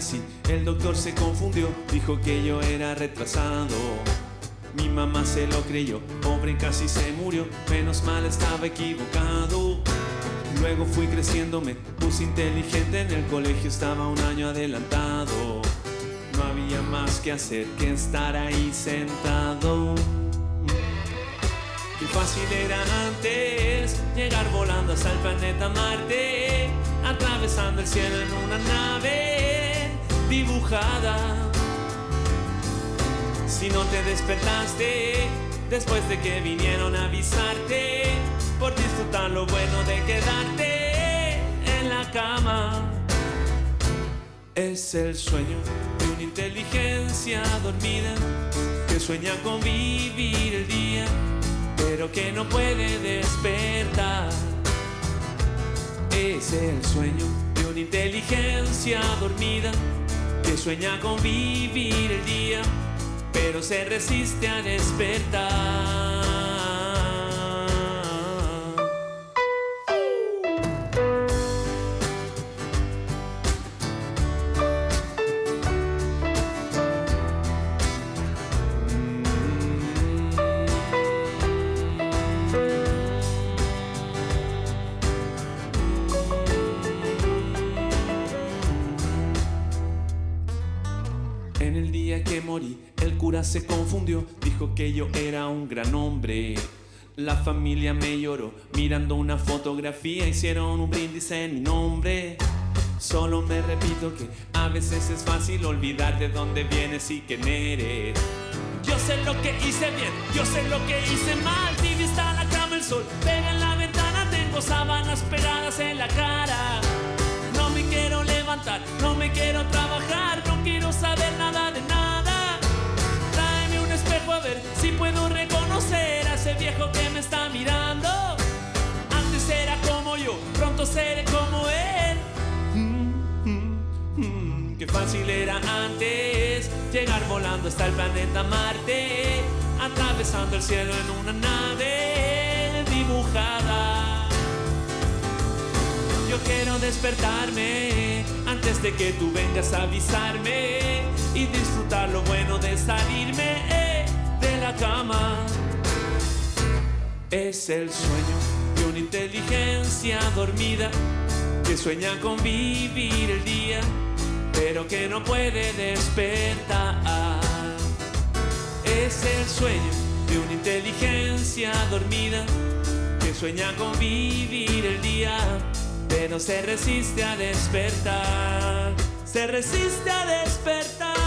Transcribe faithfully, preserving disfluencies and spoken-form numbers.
nací, el doctor se confundió, dijo que yo era retrasado. Mi mamá se lo creyó, pobre casi se murió, menos mal estaba equivocado. Luego fui creciendo, me puse inteligente, en el colegio estaba un año adelantado. No había más que hacer que estar ahí sentado. Qué fácil era antes llegar volando hasta el planeta Marte, atravesando el cielo en una nave dibujada. Si no te despertaste después de que vinieron a avisarte, por disfrutar lo bueno de quedarte en la cama. Es el sueño de una inteligencia dormida que sueña con vivir el día, pero que no puede despertar. Es el sueño de una inteligencia dormida que sueña con vivir el día, pero se resiste a despertar. En el día que morí, el cura se confundió, dijo que yo era un gran hombre. La familia me lloró, mirando una fotografía, hicieron un brindis en mi nombre. Solo me repito que a veces es fácil olvidar de dónde vienes y quién eres. Yo sé lo que hice bien, yo sé lo que hice mal. Mi vista a la cama, el sol pega en la ventana, tengo sábanas pegadas en la cara. No me quiero levantar, no me quiero trabajar, no quiero saber nada de nada. Tráeme un espejo a ver si puedo reconocer a ese viejo que me está mirando. Antes era como yo, pronto seré como él. Mm, mm, mm, qué fácil era antes llegar volando hasta el planeta Marte, atravesando el cielo en una nave dibujada. Yo quiero despertarme antes de que tú vengas a avisarme y disfrutar lo bueno de salirme eh, de la cama. Es el sueño de una inteligencia dormida que sueña con vivir el día, pero que no puede despertar. Es el sueño de una inteligencia dormida que sueña con vivir el día, pero se resiste a despertar, se resiste a despertar.